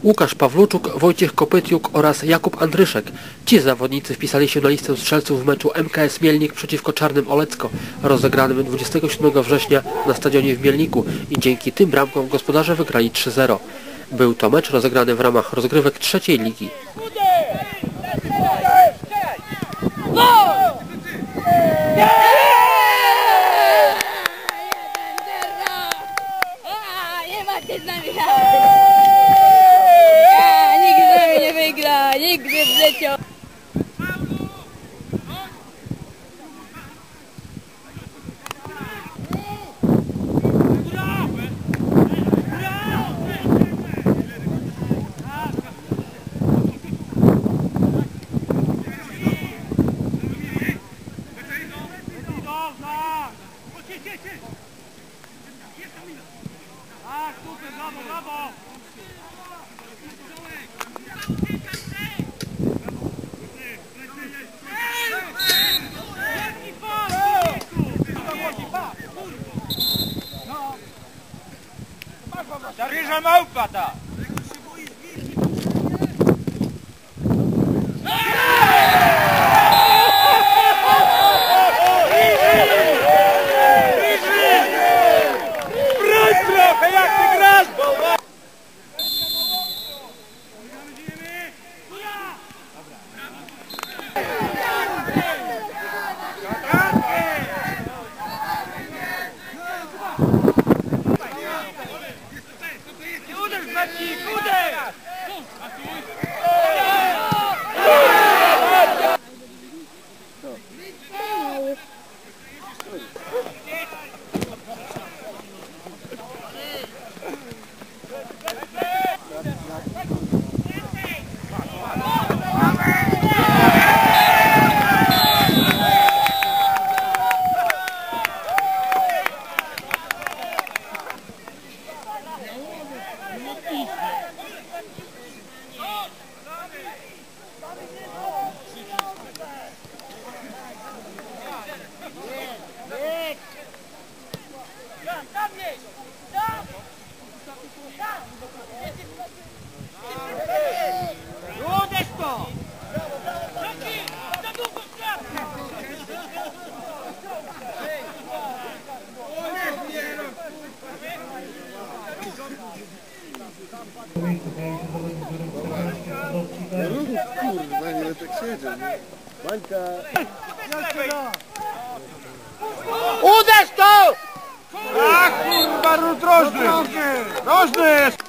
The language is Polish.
Łukasz Pawluczuk, Wojciech Kopytiuk oraz Jakub Andryszek. Ci zawodnicy wpisali się na listę strzelców w meczu MKS Mielnik przeciwko Czarnym Olecko, rozegranym 27 września na stadionie w Mielniku i dzięki tym bramkom gospodarze wygrali 3-0. Był to mecz rozegrany w ramach rozgrywek trzeciej ligi. Nigdy nie wygra, nigdy w życiu. Ryża małpa ta! Wróć trochę, jak ty grasz! Kurwa, ile tak siedzie, nie? Bańka! Uderz to! Ach, kurwa, drożny! Drożny jest!